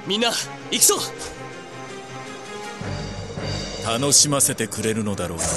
みんな行くぞ。 楽しませてくれるのだろうな。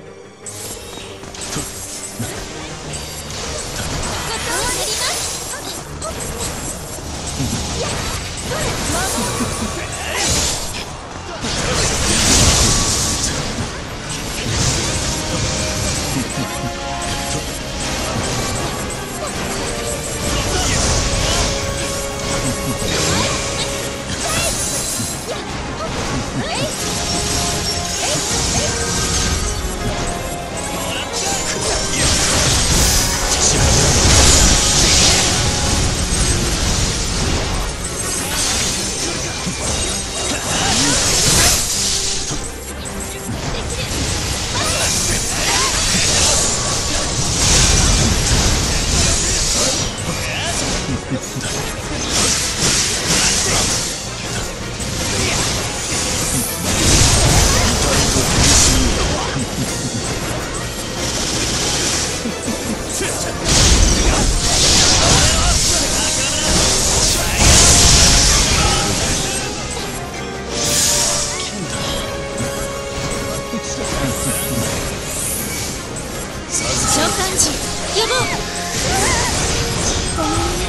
召喚時呼ぼう。ごめんね。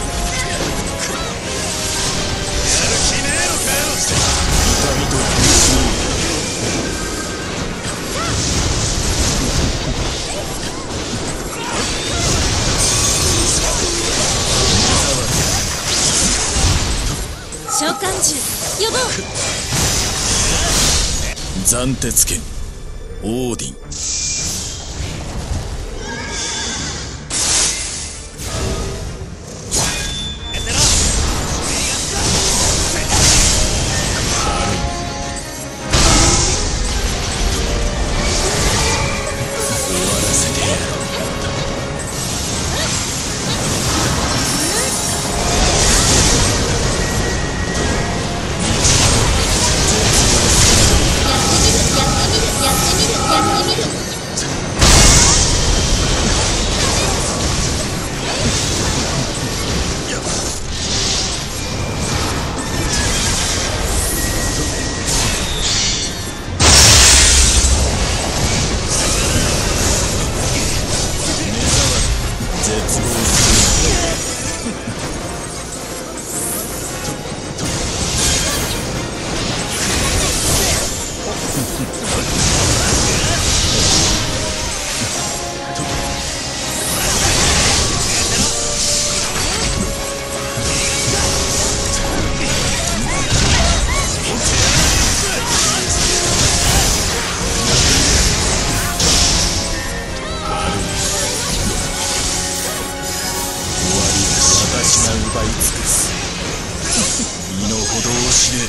やる気ねえのかよ。痛みと苦しみ。 召喚獣呼ぼう。 斬鉄剣オーディン。奪い尽くす。身の程を知れ。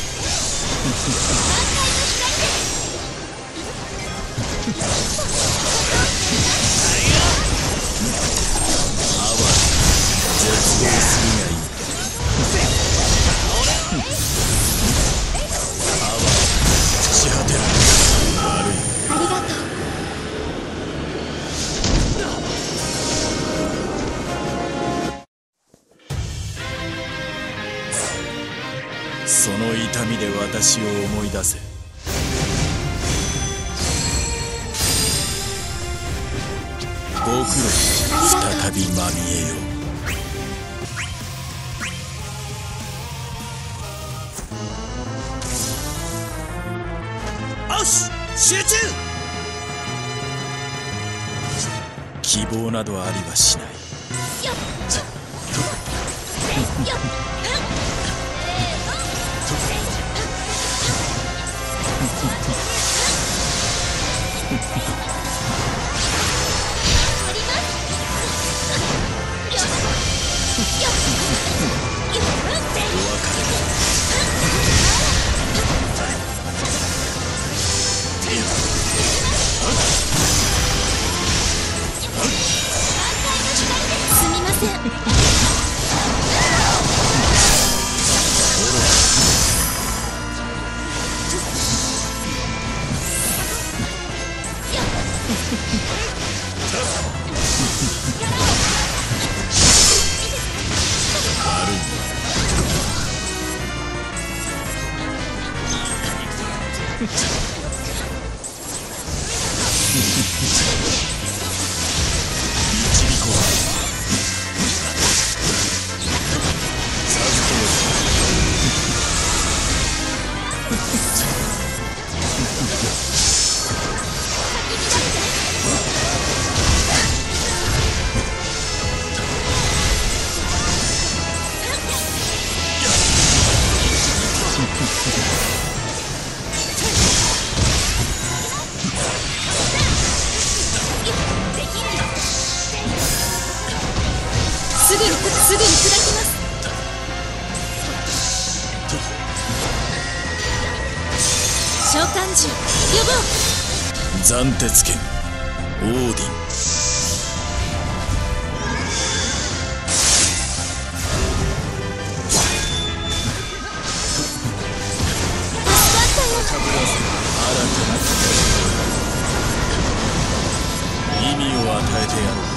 あわ絶望するがいい。あわ朽ち果てる。悪い。 ありがとう。 その痛みで私を思い出せ。ご苦労。再びまみえよ。 よし集中。 希望などありはしない。 よっよっすみません。 すぐに砕きます。召喚獣呼ぼう。 斬鉄剣オーディン。意味を与えてやろう。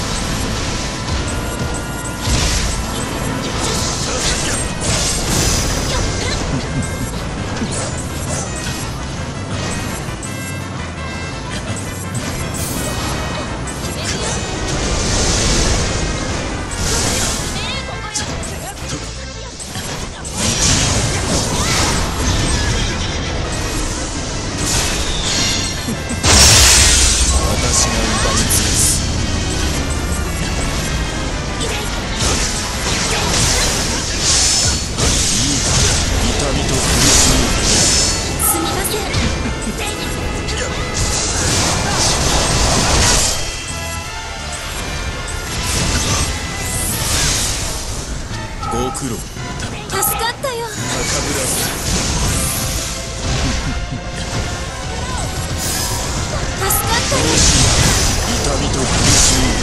ご苦労。 助かったよ。 痛みと苦しみ。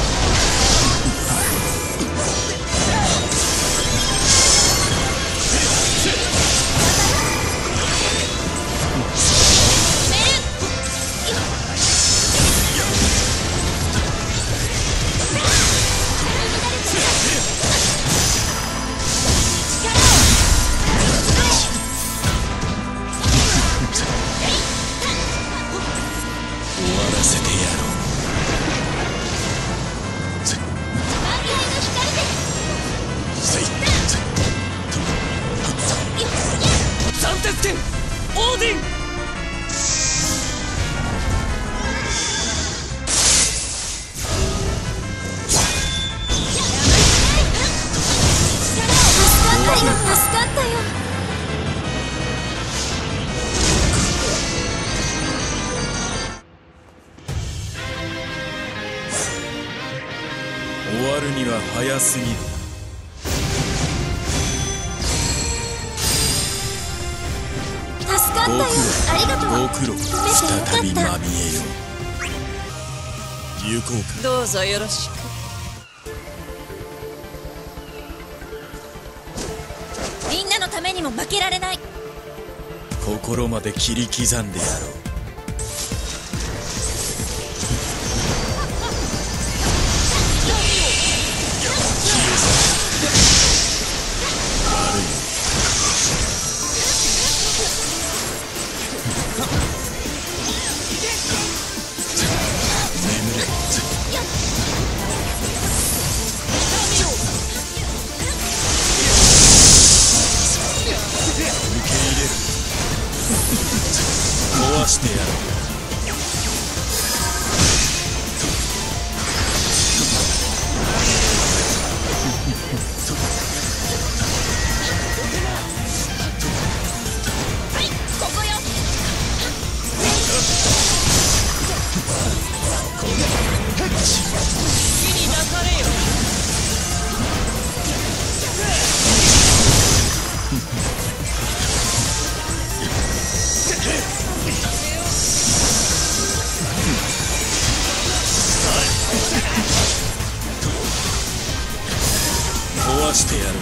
オーディン。 助かったよ。 終わるには早すぎる。 助かったよ。ありがとう。 ご苦労。再びまみえよう。行こうか。 どうぞよろしく。みんなのためにも負けられない。 心まで切り刻んでやろう。壊してやろう。 ここよ。火に抱かれよ。 壊してやろう。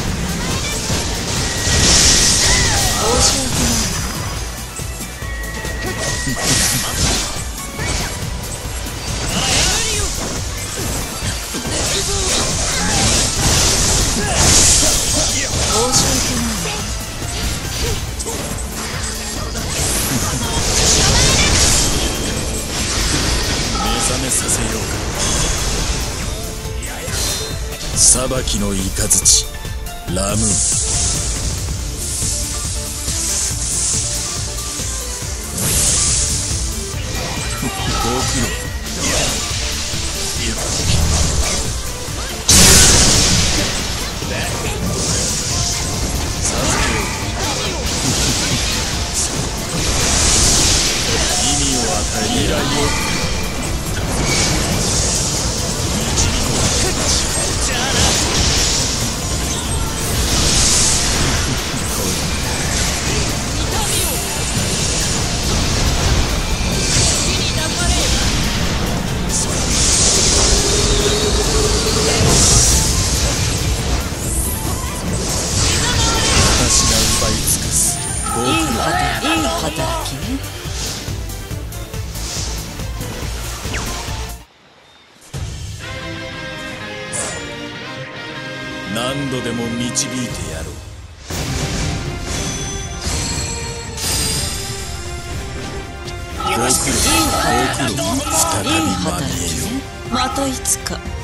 申し訳ない。申し訳ない。 目覚めさせようか。裁きの雷ラムーン。ご苦労。授けよう。意味を与え未来を導こう。 働きね。 何度でも導いてやろう。 いい働きね。 再びいいまみえよ。 働きね。またいつか。